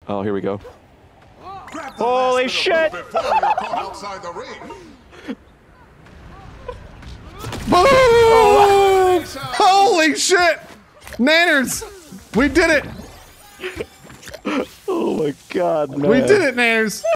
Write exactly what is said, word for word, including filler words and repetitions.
Oh, here we go. Holy shit! Before you're caught outside the ring. Boom! Holy shit! Nanners! We did it! Oh my god, man. We did it, Nanners!